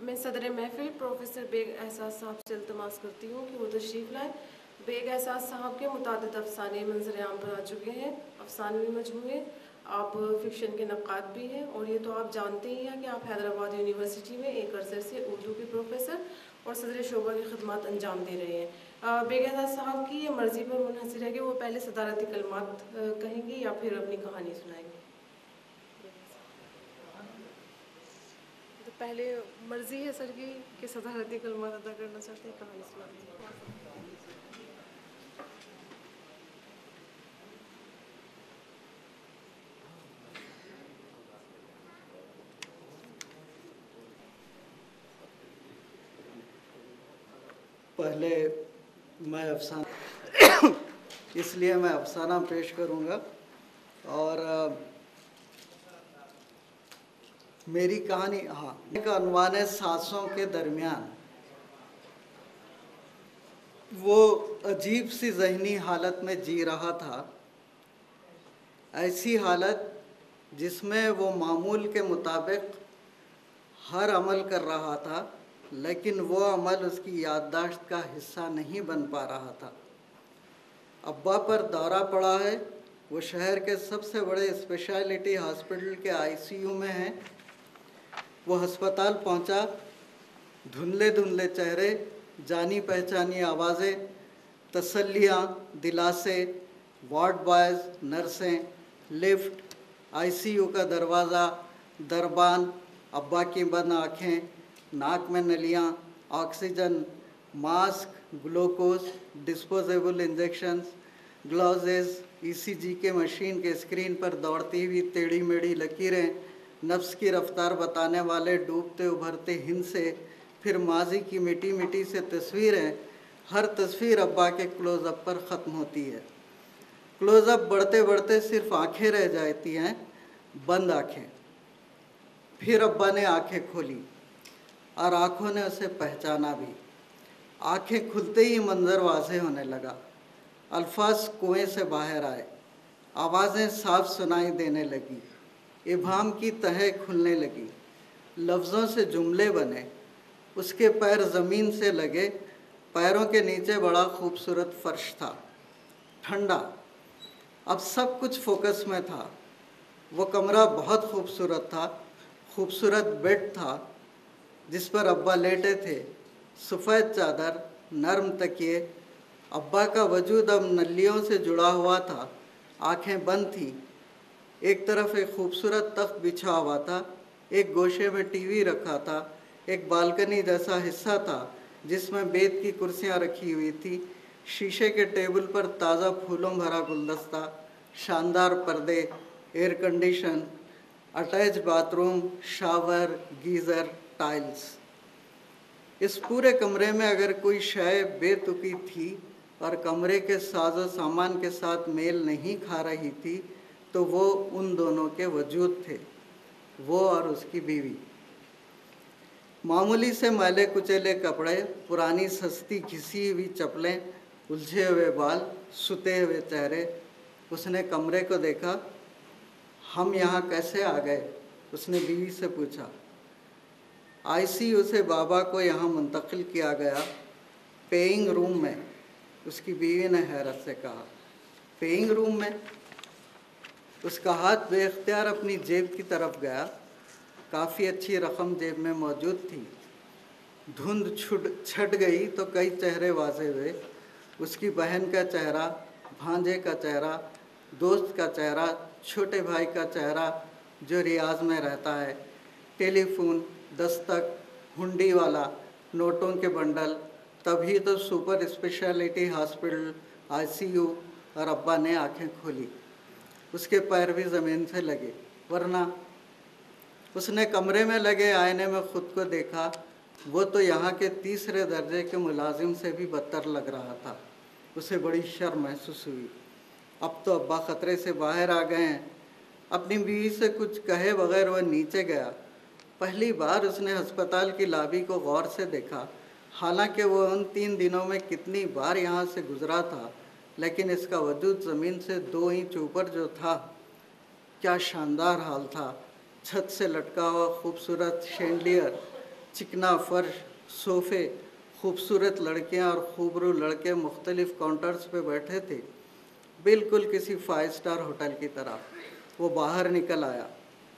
मैं सदर महफिल प्रोफेसर बेग एहसास साहब से इल्तमास करती हूँ कि वो तशरीफ़ लाएँ। बेग एहसास साहब के मुतादिद अफ़साने मंज़र आम पर आ चुके हैं, अफ़सानवी मजमूए, आप फ़िक्शन के नक़ाद भी हैं और ये तो आप जानते ही हैं कि आप हैदराबाद यूनिवर्सिटी में एक अरसे से उर्दू के प्रोफेसर और सदर शोबा की खदमात अंजाम दे रहे हैं। बेग एहसास साहब की ये मर्ज़ी पर मुनहसर है कि वो पहले सदारती कलमात कहेंगी या फिर अपनी कहानी सुनाएंगे। तो पहले मर्ज़ी है सर की कि सदारती कलमात अदा करना चाहते हैं, कहानी सुनाते हैं। पहले मैं अफसाना इसलिए मैं अफसाना पेश करूँगा और मेरी कहानी का अनवान है सांसों के दरमियान। वो अजीब सी जहनी हालत में जी रहा था, ऐसी हालत जिसमें वो मामूल के मुताबिक हर अमल कर रहा था, लेकिन वो अमल उसकी याददाश्त का हिस्सा नहीं बन पा रहा था। अब्बा पर दौरा पड़ा है, वो शहर के सबसे बड़े स्पेशलिटी हॉस्पिटल के आईसीयू में हैं। वो अस्पताल पहुंचा, धुंधले धुंधले चेहरे, जानी पहचानी आवाज़ें, तसल्लियाँ, दिलासे, वार्ड बॉयज़, नर्सें, लिफ्ट, आईसीयू का दरवाज़ा, दरबान, अब्बा की बंद आँखें, नाक में नलियाँ, oxygen, mask, glucose, disposable injections, ग्लव्सेस, ईसीजी के मशीन के स्क्रीन पर दौड़ती हुई टेढ़ी मेढ़ी लकीरें, नफ्स की रफ्तार बताने वाले डूबते उभरते हिंद से, फिर माजी की मिटी मिटी से तस्वीरें। हर तस्वीर अब्बा के क्लोज़अप पर ख़त्म होती है। क्लोज़अप बढ़ते बढ़ते सिर्फ आँखें रह जाती हैं, बंद आँखें। फिर अब्बा ने आँखें खोली और आँखों ने उसे पहचाना भी। आँखें खुलते ही मंजर वाज़ेह होने लगा, अल्फाज कुएं से बाहर आए, आवाज़ें साफ सुनाई देने लगी, इबाम की तह खुलने लगी, लफ्ज़ों से जुमले बने। उसके पैर ज़मीन से लगे, पैरों के नीचे बड़ा खूबसूरत फ़र्श था, ठंडा। अब सब कुछ फोकस में था। वो कमरा बहुत खूबसूरत था, खूबसूरत बेड था जिस पर अब्बा लेटे थे, सफ़ेद चादर, नरम तकिए। अब्बा का वजूद अब नलियों से जुड़ा हुआ था, आँखें बंद थीं। एक तरफ एक खूबसूरत तख्त बिछा हुआ था, एक गोशे में टीवी रखा था, एक बालकनी जैसा हिस्सा था जिसमें बेत की कुर्सियाँ रखी हुई थी, शीशे के टेबल पर ताज़ा फूलों भरा गुलदस्ता, शानदार पर्दे, air condition, attach bathroom, shower, geyser, tiles. इस पूरे कमरे में अगर कोई शय बेतुकी थी और कमरे के साजो सामान के साथ मेल नहीं खा रही थी, तो वो उन दोनों के वजूद थे, वो और उसकी बीवी। मामूली से मैले कुचेले कपड़े, पुरानी सस्ती घिसी हुई चप्पलें, उलझे हुए बाल, सुते हुए चेहरे। उसने कमरे को देखा। हम यहाँ कैसे आ गए? उसने बीवी से पूछा। आईसीयू से बाबा को यहाँ मुंतकिल किया गया, पेइंग रूम में, उसकी बीवी ने हैरत से कहा। पेइंग रूम में? उसका हाथ बेख्तियार अपनी जेब की तरफ गया। काफ़ी अच्छी रकम जेब में मौजूद थी। धुंध छट गई तो कई चेहरे वाज़े हुए। उसकी बहन का चेहरा, भांजे का चेहरा, दोस्त का चेहरा, छोटे भाई का चेहरा जो रियाज में रहता है, टेलीफोन, दस्तक, हुंडी वाला, नोटों के बंडल। तभी तो सुपर स्पेशलिटी हॉस्पिटल, आईसीयू। और अब्बा ने आंखें खोली। उसके पैर भी ज़मीन से लगे, वरना। उसने कमरे में लगे आईने में ख़ुद को देखा। वो तो यहाँ के तीसरे दर्जे के मुलाजिम से भी बदतर लग रहा था। उसे बड़ी शर्म महसूस हुई। अब तो अब्बा ख़तरे से बाहर आ गए हैं। अपनी बीवी से कुछ कहे बगैर वह नीचे गया। पहली बार उसने अस्पताल की लॉबी को गौर से देखा। हालांकि वो उन 3 दिनों में कितनी बार यहाँ से गुज़रा था, लेकिन इसका वजूद ज़मीन से 2 इंच ऊपर जो था, क्या शानदार हाल था। छत से लटका हुआ खूबसूरत शैंडलियर, चिकना फर्श, सोफ़े, खूबसूरत लड़कियां और खूबरू लड़के मुख्तलिफ काउंटर्स पे बैठे थे, बिल्कुल किसी 5 स्टार होटल की तरह। वो बाहर निकल आया,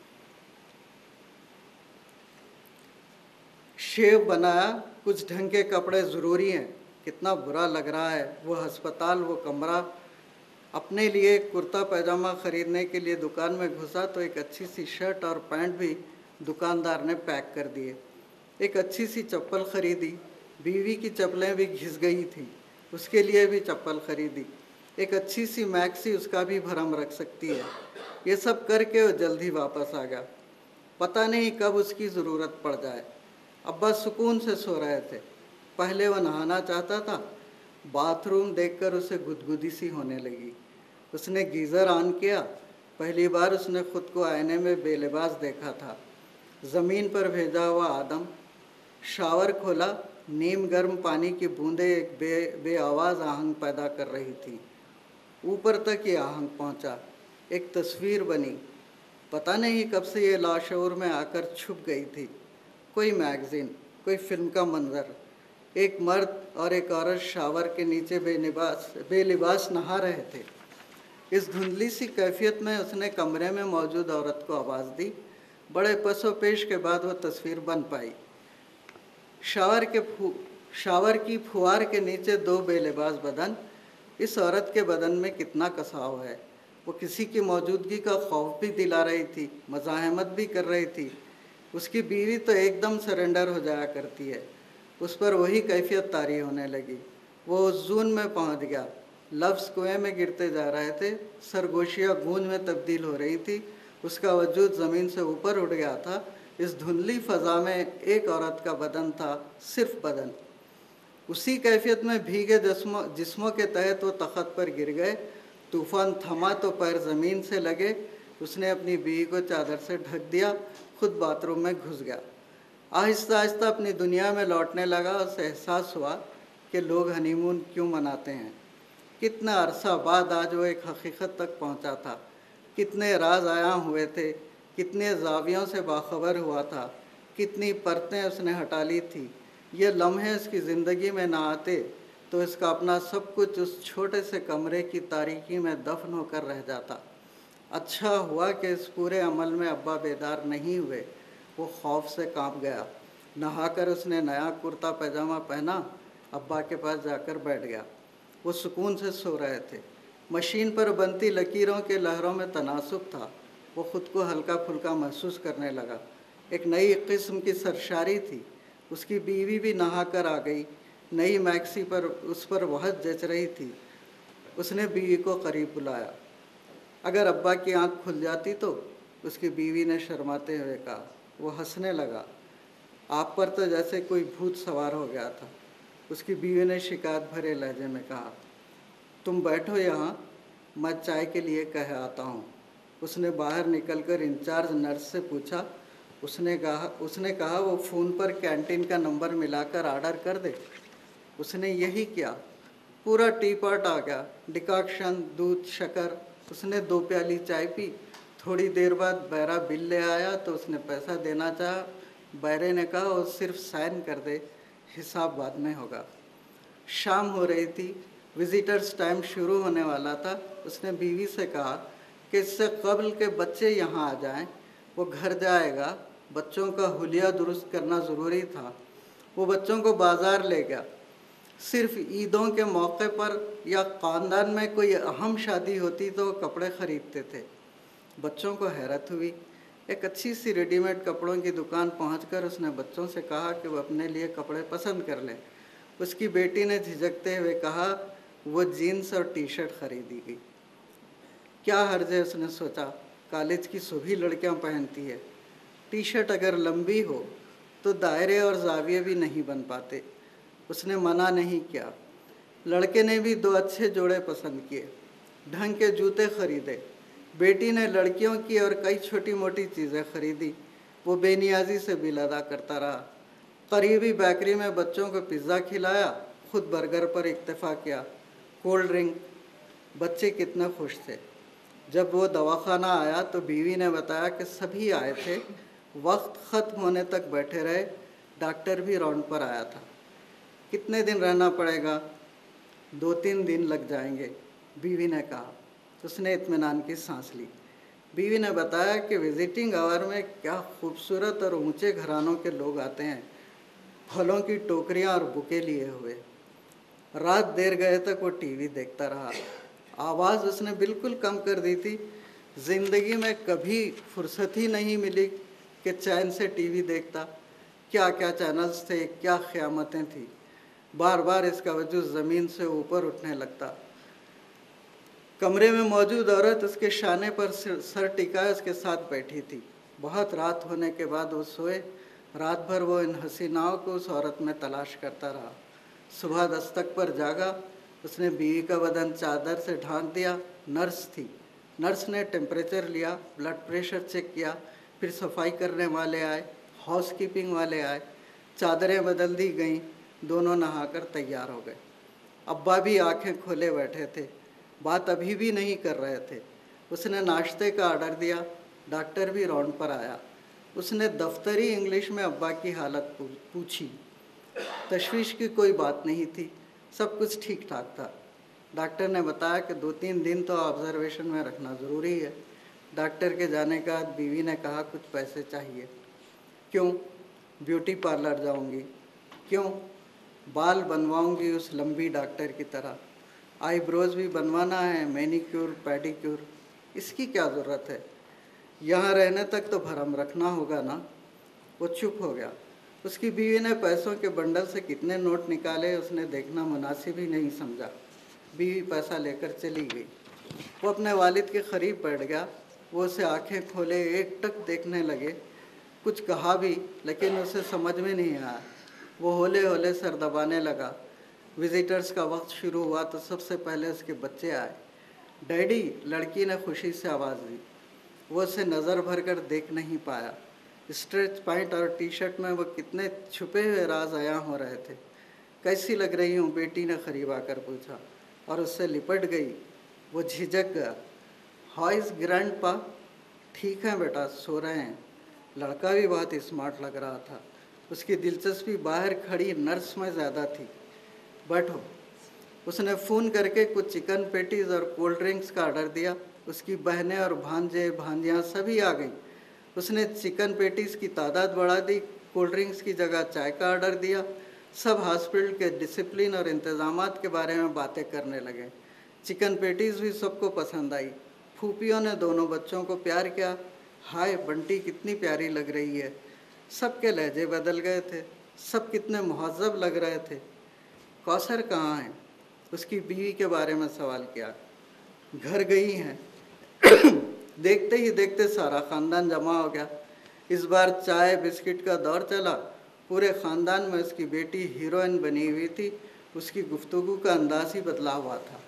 शेव बनाया, कुछ ढंग के कपड़े ज़रूरी हैं, कितना बुरा लग रहा है। वो अस्पताल, वो कमरा। अपने लिए कुर्ता पैजामा ख़रीदने के लिए दुकान में घुसा तो एक अच्छी सी शर्ट और पैंट भी दुकानदार ने पैक कर दिए। एक अच्छी सी चप्पल ख़रीदी, बीवी की चप्पलें भी घिस गई थी, उसके लिए भी चप्पल ख़रीदी। एक अच्छी सी मैक्सी, उसका भी भरम रख सकती है। ये सब करके वो जल्दी वापस आ गया। पता नहीं कब उसकी ज़रूरत पड़ जाए। अब्बा सुकून से सो रहे थे। पहले वह नहाना चाहता था, बाथरूम देखकर उसे गुदगुदी सी होने लगी। उसने गीज़र ऑन किया। पहली बार उसने खुद को आईने में बेलिबास देखा था। ज़मीन पर भेजा हुआ आदम। शावर खोला, नीम गर्म पानी की बूंदें एक बेआवाज़ आहंग पैदा कर रही थी। ऊपर तक ये आहंग पहुंचा, एक तस्वीर बनी। पता नहीं कब से ये लाशऊर में आकर छुप गई थी। कोई मैगज़ीन, कोई फिल्म का मंजर, एक मर्द और एक औरत शावर के नीचे बेलिबास नहा रहे थे। इस धुंधली सी कैफियत में उसने कमरे में मौजूद औरत को आवाज़ दी। बड़े पसोपेश के बाद वो तस्वीर बन पाई। शावर की फुहार के नीचे 2 बेलिबास बदन। इस औरत के बदन में कितना कसाव है। वो किसी की मौजूदगी का खौफ भी दिला रही थी, मज़ाहमत भी कर रही थी। उसकी बीवी तो एकदम सरेंडर हो जाया करती है। उस पर वही कैफियत तारी होने लगी। वो उस जून में पहुंच गया। लफ्ज़ कुएं में गिरते जा रहे थे, सरगोशियाँ गूंज में तब्दील हो रही थी। उसका वजूद ज़मीन से ऊपर उठ गया था। इस धुंधली फ़ज़ा में एक औरत का बदन था, सिर्फ बदन। उसी कैफियत में भीगे जिस्मों के तहत वो तख़त पर गिर गए। तूफ़ान थमा तो पैर ज़मीन से लगे। उसने अपनी बीवी को चादर से ढक दिया, खुद बाथरूम में घुस गया। आहिस्ता आहिस्ता अपनी दुनिया में लौटने लगा। उसे एहसास हुआ कि लोग हनीमून क्यों मनाते हैं। कितना अरसा बाद आज वो एक हकीकत तक पहुंचा था। कितने राज आया हुए थे, कितने जावियों से बाखबर हुआ था, कितनी परतें उसने हटा ली थी। ये लम्हे उसकी ज़िंदगी में ना आते तो इसका अपना सब कुछ उस छोटे से कमरे की तारीकी में दफन होकर रह जाता। अच्छा हुआ कि इस पूरे अमल में अब्बा बेदार नहीं हुए। वो खौफ से कांप गया। नहाकर उसने नया कुर्ता पैजामा पहना, अब्बा के पास जाकर बैठ गया। वो सुकून से सो रहे थे। मशीन पर बनती लकीरों के लहरों में तनासुब था। वो ख़ुद को हल्का फुल्का महसूस करने लगा। एक नई किस्म की सरशारी थी। उसकी बीवी भी नहाकर आ गई। नई मैक्सी पर उस पर वहज जच रही थी। उसने बीवी को करीब बुलाया। अगर अब्बा की आंख खुल जाती तो, उसकी बीवी ने शर्माते हुए कहा। वो हंसने लगा। आप पर तो जैसे कोई भूत सवार हो गया था। उसकी बीवी ने शिकायत भरे लहजे में कहा, तुम बैठो यहाँ, मैं चाय के लिए कह आता हूँ। उसने बाहर निकलकर इंचार्ज नर्स से पूछा। उसने कहा वो फ़ोन पर कैंटीन का नंबर मिलाकर ऑर्डर कर दे। उसने यही किया। पूरा टी पॉट आ गया, डिकॉक्शन, दूध, शक्कर। उसने 2 प्याली चाय पी। थोड़ी देर बाद बैरा बिल ले आया तो उसने पैसा देना चाहा। बैरे ने कहा वो सिर्फ साइन कर दे, हिसाब बाद में होगा। शाम हो रही थी, विजिटर्स टाइम शुरू होने वाला था। उसने बीवी से कहा कि इससे कबल के बच्चे यहाँ आ जाएं, वो घर जाएगा। बच्चों का हुलिया दुरुस्त करना ज़रूरी था। वो बच्चों को बाज़ार ले गया। सिर्फ ईदों के मौके पर या ख़ानदान में कोई अहम शादी होती तो वो कपड़े ख़रीदते थे। बच्चों को हैरत हुई। एक अच्छी सी रेडीमेड कपड़ों की दुकान पहुंचकर उसने बच्चों से कहा कि वो अपने लिए कपड़े पसंद कर लें। उसकी बेटी ने झिझकते हुए कहा वो जीन्स और टी शर्ट खरीदी गई। क्या हर्ज है, उसने सोचा, कॉलेज की सभी लड़कियां पहनती है। टी शर्ट अगर लंबी हो तो दायरे और जाविये भी नहीं बन पाते। उसने मना नहीं किया। लड़के ने भी 2 अच्छे जोड़े पसंद किए, ढंग के जूते खरीदे। बेटी ने लड़कियों की और कई छोटी मोटी चीज़ें खरीदी। वो बेनियाजी से बिल अदा करता रहा। करीबी बेकरी में बच्चों को पिज़्ज़ा खिलाया, खुद बर्गर पर इक्तफा किया। Cold drink. बच्चे कितने खुश थे। जब वो दवाखाना आया तो बीवी ने बताया कि सभी आए थे, वक्त ख़त्म होने तक बैठे रहे। डॉक्टर भी राउंड पर आया था। कितने दिन रहना पड़ेगा? 2-3 दिन लग जाएंगे, बीवी ने कहा। उसने इत्मीनान की सांस ली। बीवी ने बताया कि विजिटिंग आवर में क्या खूबसूरत और ऊंचे घरानों के लोग आते हैं, फलों की टोकरियां और बुके लिए हुए। रात देर गए तक वो टीवी देखता रहा। आवाज़ उसने बिल्कुल कम कर दी थी। ज़िंदगी में कभी फुर्सत ही नहीं मिली कि चैन से टीवी देखता। क्या क्या चैनल्स थे, क्या क़यामतें थी। बार बार इसका वजूद ज़मीन से ऊपर उठने लगता। कमरे में मौजूद औरत उसके शाने पर सर टिकाए उसके साथ बैठी थी। बहुत रात होने के बाद वो सोए। रात भर वो इन हसीनाओं को उस औरत में तलाश करता रहा। सुबह दस्तक पर जागा। उसने बीवी का बदन चादर से ढांक दिया। नर्स थी। नर्स ने टेम्परेचर लिया, ब्लड प्रेशर चेक किया, फिर सफाई करने वाले आए, हाउसकीपिंग वाले आए, चादरें बदल दी गईं। दोनों नहाकर तैयार हो गए। अब्बा भी आंखें खोले बैठे थे, बात अभी भी नहीं कर रहे थे। उसने नाश्ते का ऑर्डर दिया। डॉक्टर भी राउंड पर आया। उसने दफ्तरी इंग्लिश में अब्बा की हालत पूछी। तशवीश की कोई बात नहीं थी, सब कुछ ठीक ठाक था। डॉक्टर ने बताया कि 2-3 दिन तो ऑब्जर्वेशन में रखना ज़रूरी है। डॉक्टर के जाने के बाद बीवी ने कहा, कुछ पैसे चाहिए। क्यों? ब्यूटी पार्लर जाऊंगी। क्यों? बाल बनवाऊंगी उस लंबी डॉक्टर की तरह। आईब्रोज भी बनवाना है, मैनीक्योर पेडिक्योर। इसकी क्या ज़रूरत है? यहाँ रहने तक तो भरम रखना होगा ना। वो चुप हो गया। उसकी बीवी ने पैसों के बंडल से कितने नोट निकाले उसने देखना मुनासिब ही नहीं समझा। बीवी पैसा लेकर चली गई। वो अपने वालिद के करीब बैठ गया। वो उसे आंखें खोले एकटक देखने लगे। कुछ कहा भी, लेकिन उसे समझ में नहीं आया। वो होले होले सर दबाने लगा। विजिटर्स का वक्त शुरू हुआ तो सबसे पहले उसके बच्चे आए। डैडी, लड़की ने खुशी से आवाज़ दी। वो उसे नज़र भर कर देख नहीं पाया। स्ट्रेच पैंट और टी शर्ट में वो कितने छुपे हुए राज आया हो रहे थे। कैसी लग रही हूँ? बेटी ने करीब आकर पूछा और उससे लिपट गई। वो झिझक गया। How is grandpa? ठीक है बेटा, सो रहे हैं। लड़का भी बहुत स्मार्ट लग रहा था। उसकी दिलचस्पी बाहर खड़ी नर्स में ज़्यादा थी। बैठो। उसने फ़ोन करके कुछ चिकन पेटीज़ और कोल्ड ड्रिंक्स का ऑर्डर दिया। उसकी बहनें और भांजे भांजियाँ सभी आ गईं। उसने चिकन पेटीज़ की तादाद बढ़ा दी, कोल्ड ड्रिंक्स की जगह चाय का ऑर्डर दिया। सब हॉस्पिटल के डिसिप्लिन और इंतज़ामात के बारे में बातें करने लगे। चिकन पेटीज़ भी सबको पसंद आई। फूफियों ने दोनों बच्चों को प्यार किया। हाय बंटी, कितनी प्यारी लग रही है। सबके लहजे बदल गए थे। सब कितने मुहज़्ज़ब लग रहे थे। कौसर कहाँ है? उसकी बीवी के बारे में सवाल किया। घर गई हैं। देखते ही देखते सारा ख़ानदान जमा हो गया। इस बार चाय बिस्किट का दौर चला। पूरे ख़ानदान में उसकी बेटी हीरोइन बनी हुई थी। उसकी गुफ्तगू का अंदाज़ ही बदला हुआ था।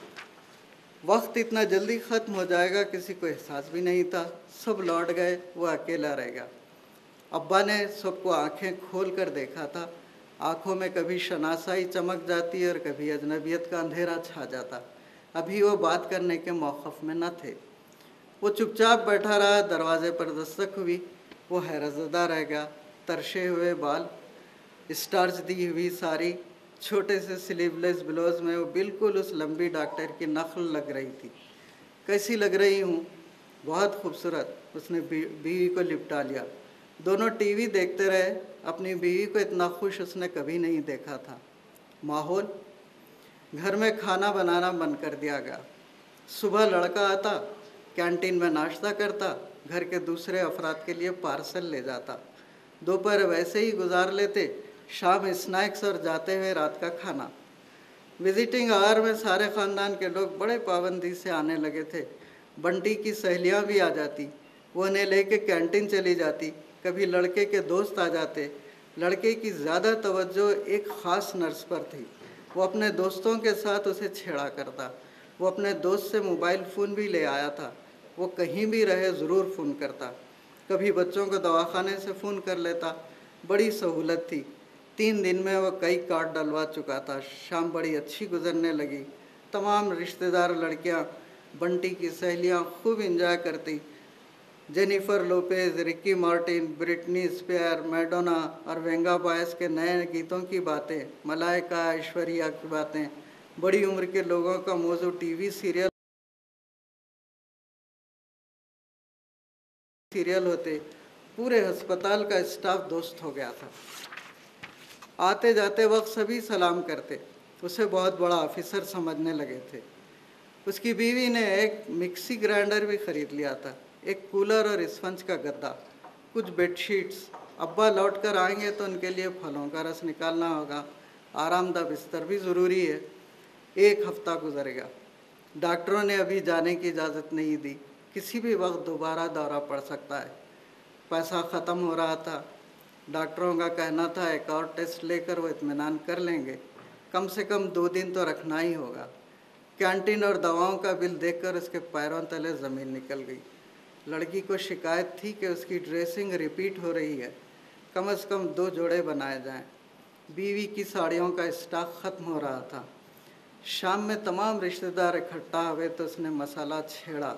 वक्त इतना जल्दी ख़त्म हो जाएगा किसी को एहसास भी नहीं था। सब लौट गए, वो अकेला रह गया। अब्बा ने सबको आंखें खोल कर देखा था। आँखों में कभी शनासाई चमक जाती और कभी अजनबियत का अंधेरा छा जाता। अभी वो बात करने के मौक़िफ़ में न थे। वो चुपचाप बैठा रहा। दरवाज़े पर दस्तक हुई। वो हैरतज़दा रह गया। तरशे हुए बाल, स्टार्च दी हुई साड़ी, छोटे से स्लीवलेस ब्लाउज में वो बिल्कुल उस लंबी डॉक्टर की नकल लग रही थी। कैसी लग रही हूँ? बहुत खूबसूरत। उसने बीवी को लिपटा लिया। दोनों टीवी देखते रहे। अपनी बीवी को इतना खुश उसने कभी नहीं देखा था। माहौल, घर में खाना बनाना बंद कर दिया गया। सुबह लड़का आता, कैंटीन में नाश्ता करता, घर के दूसरे अफराद के लिए पार्सल ले जाता। दोपहर वैसे ही गुजार लेते, शाम स्नैक्स और जाते हुए रात का खाना। विजिटिंग आवर में सारे ख़ानदान के लोग बड़े पाबंदी से आने लगे थे। बंटी की सहेलियाँ भी आ जाती। वो उन्हें लेके कैंटीन चली जाती। कभी लड़के के दोस्त आ जाते। लड़के की ज़्यादा तवज्जो एक ख़ास नर्स पर थी। वो अपने दोस्तों के साथ उसे छेड़ा करता। वो अपने दोस्त से मोबाइल फ़ोन भी ले आया था। वो कहीं भी रहे ज़रूर फ़ोन करता। कभी बच्चों को दवाखाने से फ़ोन कर लेता। बड़ी सहूलत थी। 3 दिन में वो कई कार्ड डलवा चुका था। शाम बड़ी अच्छी गुजरने लगी। तमाम रिश्तेदार लड़कियां, बंटी की सहेलियां खूब इंजॉय करती। Jennifer Lopez, Ricky Martin, Britney Spear, Madonna और वेंगा बायस के नए गीतों की बातें, मलाइका, ऐश्वर्या की बातें, बड़ी उम्र के लोगों का मौजू टीवी सीरियल होते, पूरे अस्पताल का स्टाफ दोस्त हो गया था। आते जाते वक्त सभी सलाम करते, उसे बहुत बड़ा ऑफिसर समझने लगे थे। उसकी बीवी ने एक मिक्सी ग्राइंडर भी खरीद लिया था, एक कूलर और स्पंज का गद्दा, कुछ बेडशीट्स। अब्बा लौट कर आएंगे तो उनके लिए फलों का रस निकालना होगा, आरामदायक बिस्तर भी ज़रूरी है। एक हफ्ता गुजर गया, डॉक्टरों ने अभी जाने की इजाज़त नहीं दी, किसी भी वक्त दोबारा दौरा पड़ सकता है। पैसा ख़त्म हो रहा था, डॉक्टरों का कहना था एक और टेस्ट लेकर वो इत्मीनान कर लेंगे, कम से कम 2 दिन तो रखना ही होगा। कैंटीन और दवाओं का बिल देखकर उसके पैरों तले ज़मीन निकल गई। लड़की को शिकायत थी कि उसकी ड्रेसिंग रिपीट हो रही है, कम से कम 2 जोड़े बनाए जाएं। बीवी की साड़ियों का स्टॉक ख़त्म हो रहा था। शाम में तमाम रिश्तेदार इकट्ठा हुए तो उसने मसाला छेड़ा,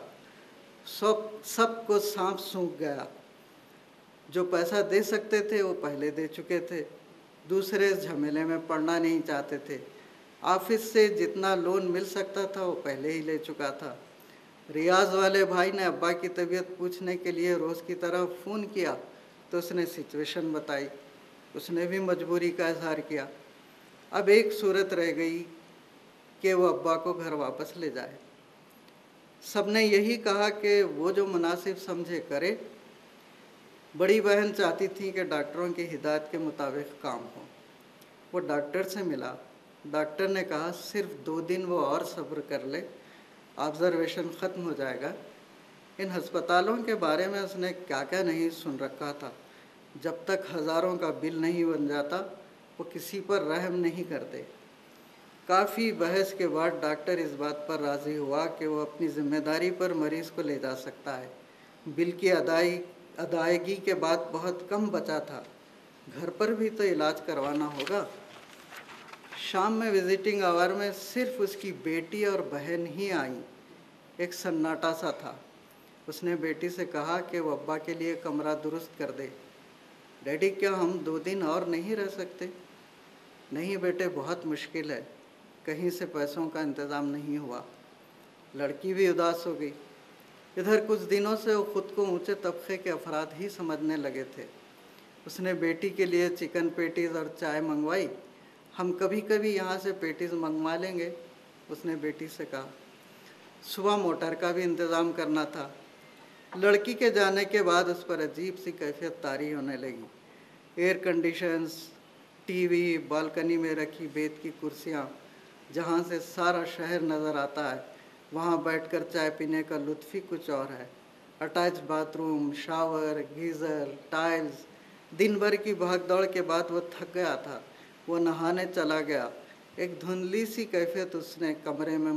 सबको सांप सूंघ गया। जो पैसा दे सकते थे वो पहले दे चुके थे, दूसरे इस झमेले में पड़ना नहीं चाहते थे। ऑफिस से जितना लोन मिल सकता था वो पहले ही ले चुका था। रियाज वाले भाई ने अब्बा की तबीयत पूछने के लिए रोज़ की तरह फ़ोन किया तो उसने सिचुएशन बताई, उसने भी मजबूरी का इजहार किया। अब एक सूरत रह गई कि वो अब्बा को घर वापस ले जाए। सबने यही कहा कि वो जो मुनासिब समझे करे। बड़ी बहन चाहती थी कि डॉक्टरों की हिदायत के मुताबिक काम हो। वो डॉक्टर से मिला, डॉक्टर ने कहा सिर्फ 2 दिन वो और सब्र कर ले, ऑब्जर्वेशन ख़त्म हो जाएगा। इन अस्पतालों के बारे में उसने क्या क्या नहीं सुन रखा था। जब तक हज़ारों का बिल नहीं बन जाता वो किसी पर रहम नहीं करते। काफ़ी बहस के बाद डॉक्टर इस बात पर राज़ी हुआ कि वो अपनी ज़िम्मेदारी पर मरीज़ को ले जा सकता है। बिल की अदायगी के बाद बहुत कम बचा था, घर पर भी तो इलाज करवाना होगा। शाम में विजिटिंग आवर में सिर्फ उसकी बेटी और बहन ही आई। एक सन्नाटा सा था। उसने बेटी से कहा कि वो अब्बा के लिए कमरा दुरुस्त कर दे। डैडी, क्या हम 2 दिन और नहीं रह सकते? नहीं बेटे, बहुत मुश्किल है, कहीं से पैसों का इंतज़ाम नहीं हुआ। लड़की भी उदास हो गई। इधर कुछ दिनों से वो खुद को ऊंचे तबके के अफराद ही समझने लगे थे। उसने बेटी के लिए चिकन पेटीज़ और चाय मंगवाई। हम कभी कभी यहाँ से पेटीज़ मंगवा लेंगे, उसने बेटी से कहा। सुबह मोटर का भी इंतज़ाम करना था। लड़की के जाने के बाद उस पर अजीब सी कैफियत तारी होने लगी। एयर कंडीशंस, टीवी, बालकनी में रखी बेत की कुर्सियाँ, जहाँ से सारा शहर नज़र आता है, वहाँ बैठकर चाय पीने का लुत्फ़ ही कुछ और है। Attach bathroom, shower, geyser, tiles. दिन भर की भागदौड़ के बाद वो थक गया था। वो नहाने चला गया। एक धुंधली सी कैफियत उसने कमरे में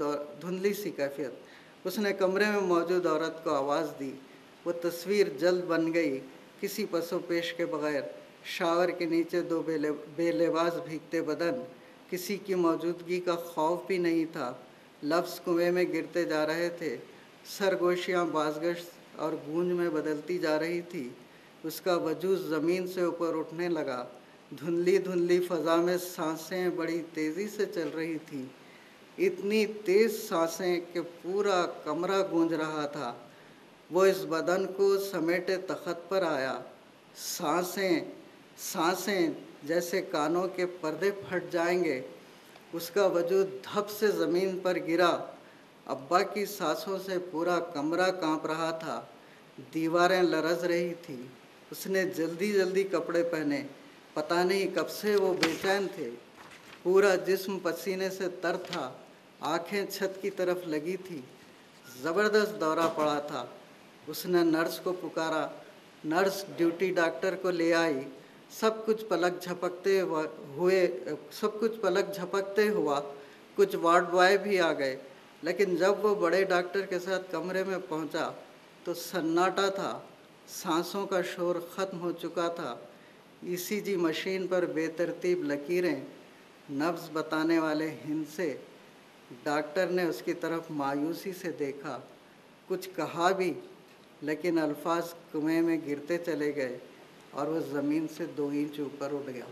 मौजूद औरत को आवाज़ दी। वो तस्वीर जल्द बन गई, किसी पसोपेश के बगैर। शावर के नीचे 2 बेलिबास भीगते बदन, किसी की मौजूदगी का खौफ भी नहीं था। लफ्ज़ कुएं में गिरते जा रहे थे, सरगोशियाँ बाज़गश्त और गूंज में बदलती जा रही थी। उसका वजूद ज़मीन से ऊपर उठने लगा। धुंधली धुंधली फ़ज़ा में सांसें बड़ी तेज़ी से चल रही थीं, इतनी तेज़ सांसें कि पूरा कमरा गूंज रहा था। वो इस बदन को समेटे तख़त पर आया। सांसें जैसे कानों के पर्दे फट जाएंगे। उसका वजूद धप से ज़मीन पर गिरा। अब्बा की सांसों से पूरा कमरा कांप रहा था, दीवारें लरज़ रही थी। उसने जल्दी जल्दी कपड़े पहने। पता नहीं कब से वो बेचैन थे। पूरा जिस्म पसीने से तर था, आंखें छत की तरफ लगी थी। ज़बरदस्त दौरा पड़ा था। उसने नर्स को पुकारा। नर्स ड्यूटी डॉक्टर को ले आई। सब कुछ पलक झपकते हुआ कुछ वार्ड बॉय भी आ गए। लेकिन जब वो बड़े डॉक्टर के साथ कमरे में पहुंचा तो सन्नाटा था। सांसों का शोर ख़त्म हो चुका था। ईसीजी मशीन पर बेतरतीब लकीरें, नब्ज़ बताने वाले हिंसे। डॉक्टर ने उसकी तरफ मायूसी से देखा, कुछ कहा भी, लेकिन अल्फाज कुएं में गिरते चले गए और वो ज़मीन से 2 इंच ऊपर उठ गया।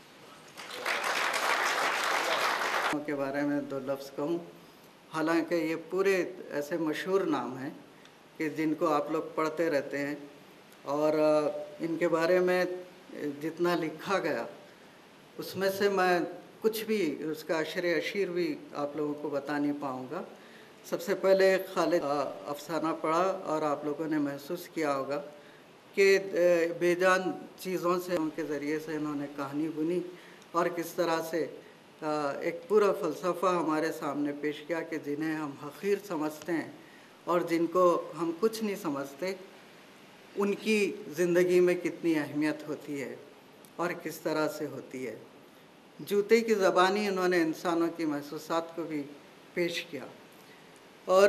के बारे में 2 लफ्ज़ कहूँ, हालांकि ये पूरे ऐसे मशहूर नाम हैं कि जिनको आप लोग पढ़ते रहते हैं और इनके बारे में जितना लिखा गया उसमें से मैं कुछ भी उसका अशर अशीर भी आप लोगों को बता नहीं पाऊँगा। सबसे पहले खालिद अफसाना पढ़ा और आप लोगों ने महसूस किया होगा कि बेजान चीज़ों से उनके ज़रिए से इन्होंने कहानी बुनी और किस तरह से एक पूरा फ़लसफ़ा हमारे सामने पेश किया कि जिन्हें हम हक़ीर समझते हैं और जिनको हम कुछ नहीं समझते, उनकी ज़िंदगी में कितनी अहमियत होती है और किस तरह से होती है। जूते की ज़बानी इन्होंने इंसानों की महसूसात को भी पेश किया और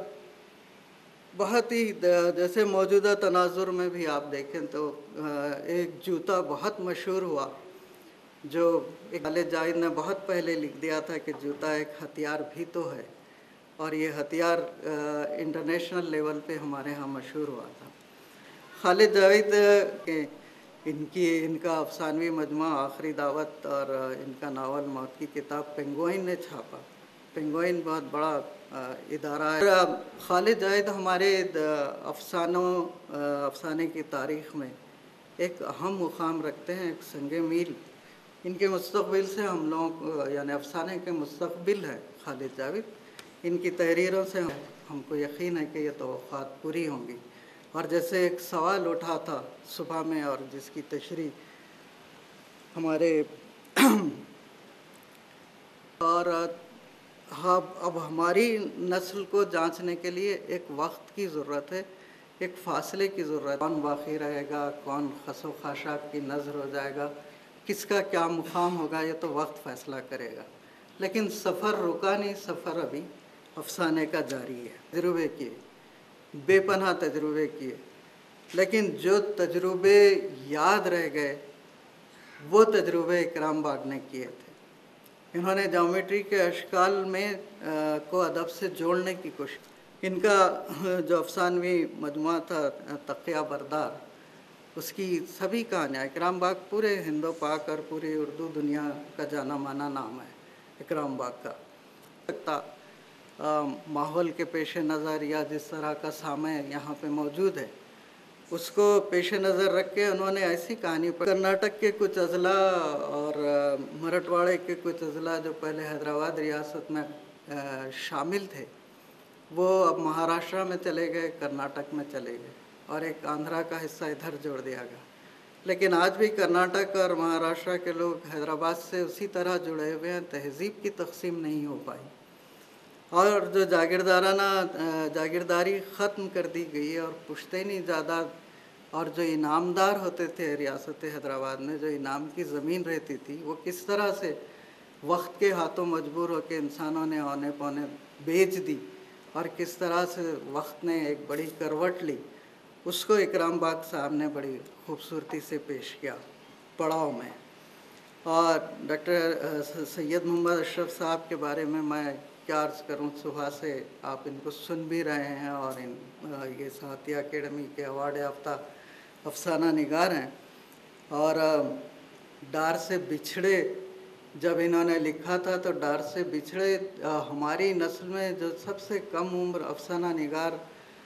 बहुत ही जैसे मौजूदा तनाजुर में भी आप देखें तो एक जूता बहुत मशहूर हुआ जो खालिद जाहिद ने बहुत पहले लिख दिया था कि जूता एक हथियार भी तो है, और ये हथियार इंटरनेशनल लेवल पे हमारे यहाँ मशहूर हुआ था। खालिद जाहिद के इनका अफसानवी मजमा आखिरी दावत और इनका नावल मौत की किताब पेंगुइन ने छापा। पेंगुइन बहुत बड़ा इदारा है। खालिद जाहिद हमारे अफसाने की तारीख़ में एक अहम मुकाम रखते हैं, एक संगे मील। इनके मुस्तक़बिल से हम लोग यानी अफसाने के मुस्तक़बिल है खालिद जाहिद। इनकी तहरीरों से हमको यकीन है कि ये तवक्कुआत पूरी होंगी। और जैसे एक सवाल उठा था सुबह में और जिसकी तशरीह हमारे और हाँ, अब हमारी नस्ल को जांचने के लिए एक वक्त की ज़रूरत है, एक फ़ासले की ज़रूरत। कौन बाकी रहेगा, कौन खसो खाशाब की नज़र हो जाएगा, किसका क्या मुकाम होगा, ये तो वक्त फ़ैसला करेगा। लेकिन सफ़र रुका नहीं, सफ़र अभी अफसाने का जारी है। तजुर्बे किए, बेपनाह तजुर्बे किए, लेकिन जो तजुर्बे याद रह गए वो तजुर्बे इकराम बाग ने किए थे। इन्होंने ज्योमेट्री के अशकाल में को अदब से जोड़ने की कोशिश। इनका जो अफसानवी मजमुआ था तकिया बरदार, उसकी सभी कहानियाँ, इकराम बाग पूरे हिंदो पाक और पूरी उर्दू दुनिया का जाना माना नाम है इकराम बाग का। माहौल के पेश नज़र या जिस तरह का सामे यहाँ पे मौजूद है उसको पेश नज़र रख के उन्होंने ऐसी कहानी पर कर्नाटक के कुछ अज़ला और मराठवाड़े के कुछ अज़ला जो पहले हैदराबाद रियासत में शामिल थे, वो अब महाराष्ट्र में चले गए, कर्नाटक में चले गए और एक आंध्रा का हिस्सा इधर जोड़ दिया गया। लेकिन आज भी कर्नाटक और महाराष्ट्र के लोग हैदराबाद से उसी तरह जुड़े हुए हैं। तहज़ीब की तक़सीम नहीं हो पाई और जो जागीरदारी ख़त्म कर दी गई है और पुश्तैनी जायदाद और जो इनामदार होते थे रियासत हैदराबाद में, जो इनाम की ज़मीन रहती थी, वो किस तरह से वक्त के हाथों मजबूर होकर इंसानों ने औने पौने बेच दी और किस तरह से वक्त ने एक बड़ी करवट ली, उसको इकराम बाग साहब ने बड़ी खूबसूरती से पेश किया पड़ाव में। और डॉक्टर सैयद मोहम्मद अशरफ साहब के बारे में मैं क्या अर्ज़ करूँ, सुबह से आप इनको सुन भी रहे हैं और ये साहित्य अकेडमी के अवार्ड याफ्ता अफसाना निगार हैं। और डार से बिछड़े जब इन्होंने लिखा था तो डार से बिछड़े हमारी नस्ल में जो सबसे कम उम्र अफसाना निगार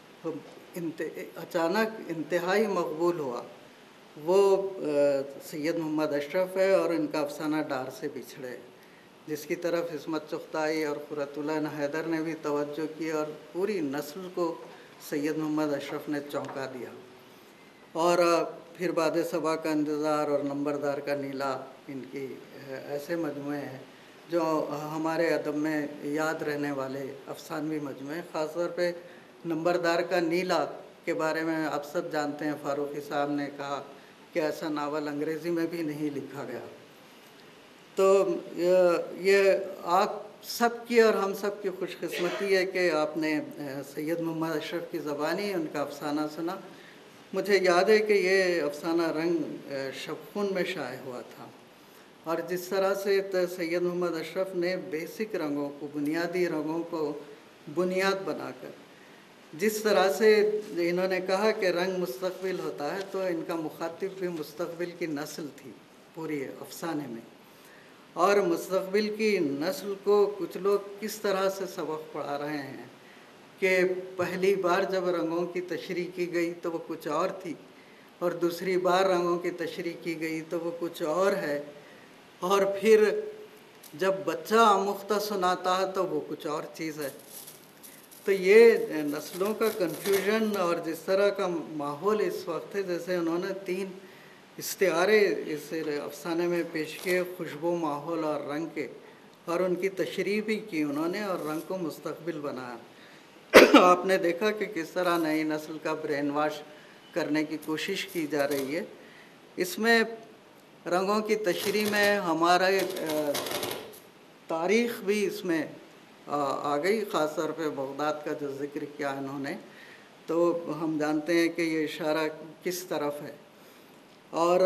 अचानक इंतहाई मकबूल हुआ वो सैयद मोहम्मद अशरफ है और इनका अफसाना डार से बिछड़े, जिसकी तरफ इस्मत चुग़ताई और क़ुरतुल्लाह हैदर ने भी तवज्जो की और पूरी नस्ल को सैयद मोहम्मद अशरफ ने चौंका दिया। और फिर बाद सबा का इंतज़ार और नंबरदार का नीला, इनकी ऐसे मजमुए हैं जो हमारे अदब में याद रहने वाले अफसानवी मजमुए। ख़ास तौर पे नंबरदार का नीला के बारे में आप सब जानते हैं, फ़ारूक़ी साहब ने कहा कि ऐसा नावल अंग्रेज़ी में भी नहीं लिखा गया। तो ये आप सब की और हम सब की खुशकिस्मती है कि आपने सैयद मोहम्मद अशरफ की ज़बानी उनका अफसाना सुना। मुझे याद है कि ये अफसाना रंग शबखून में शाये हुआ था और जिस तरह से सैयद मोहम्मद अशरफ ने बेसिक रंगों को, बुनियादी रंगों को बुनियाद बनाकर जिस तरह से इन्होंने कहा कि रंग मुस्तकबिल होता है, तो इनका मुखातिब भी मुस्तकबिल की नस्ल थी पूरी अफसाने में। और मुस्तकबिल की नस्ल को कुछ लोग किस तरह से सबक पढ़ा रहे हैं कि पहली बार जब रंगों की तशरीह की गई तो वो कुछ और थी, और दूसरी बार रंगों की तशरीह की गई तो वो कुछ और है, और फिर जब बच्चा आमुख्ता सुनाता है तो वो कुछ और चीज़ है। तो ये नस्लों का कन्फ्यूजन और जिस तरह का माहौल इस वक्त है, जैसे उन्होंने 3 इस्तिआरे इस अफसाने में पेश किए, खुशबू, माहौल और रंग के, और उनकी तशरीह भी की उन्होंने और रंग को मुस्तकबिल बनाया। आपने देखा कि किस तरह नई नस्ल का ब्रेन वॉश करने की कोशिश की जा रही है। इसमें रंगों की तशरीह में हमारा तारीख़ भी इसमें आ गई, ख़ास तौर पे बगदाद का जो ज़िक्र किया इन्होंने, तो हम जानते हैं कि ये इशारा किस तरफ है। और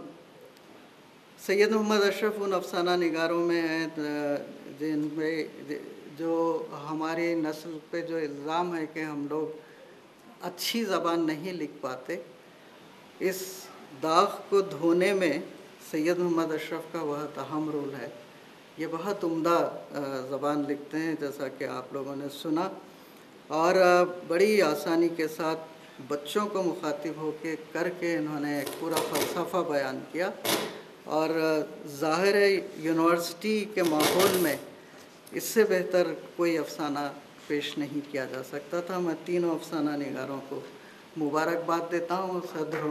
सैयद मोहम्मद अशरफ उन अफसाना निगारों में हैं जिनमें जो हमारी नस्ल पे जो इल्ज़ाम है कि हम लोग अच्छी ज़बान नहीं लिख पाते, इस दाग को धोने में सैयद मोहम्मद अशरफ का बहुत अहम रोल है। ये बहुत उम्दा ज़बान लिखते हैं, जैसा कि आप लोगों ने सुना, और बड़ी आसानी के साथ बच्चों को मुखातिब होके करके इन्होंने एक पूरा फ़लसफ़ा बयान किया। और ज़ाहिर है यूनिवर्सिटी के माहौल में इससे बेहतर कोई अफसाना पेश नहीं किया जा सकता था। मैं तीनों अफसाना निगारों को मुबारकबाद देता हूँ।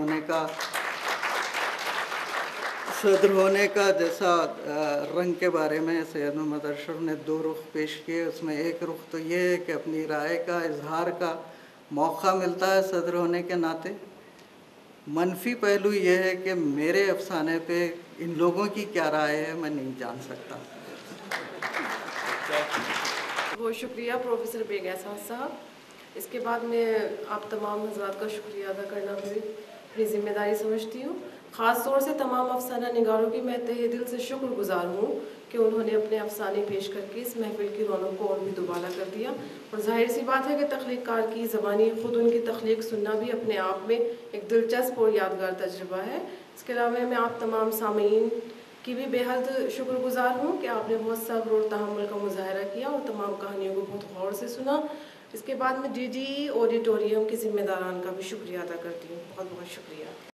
सदर होने का जैसा रंग के बारे में सैयद मोहम्मद अशरफ ने 2 रुख पेश किए, उसमें एक रुख तो ये है कि अपनी राय का इजहार का मौका मिलता है सदर होने के नाते। मनफी पहलू ये है कि मेरे अफसाने पे इन लोगों की क्या राय है मैं नहीं जान सकता। बहुत शुक्रिया प्रोफेसर बेग एहसास साहब। इसके बाद मैं आप तमाम हज़रात का शुक्रिया अदा करना मेरी ज़िम्मेदारी समझती हूँ। ख़ास तौर से तमाम अफसाना निगारों की मैं तहे दिल से शुक्रगुज़ार हूँ कि उन्होंने अपने अफसाने पेश करके इस महफिल की रौनक को और भी दुबारा कर दिया। और ज़ाहिर सी बात है कि तख्लीक़कार की ज़बानी ख़ुद उनकी तख्लीक सुनना भी अपने आप में एक दिलचस्प और यादगार तजुर्बा है। इसके अलावा मैं आप तमाम सामीन की भी बेहद शुक्रगुज़ार हूँ कि आपने बहुत सब्र और तहम्मुल का मुज़ाहरा किया और तमाम कहानियों को बहुत गौर से सुना। इसके बाद मैं DD ऑडिटोरियम के ज़िम्मेदारान का भी शुक्रिया अदा करती हूँ। बहुत बहुत शुक्रिया।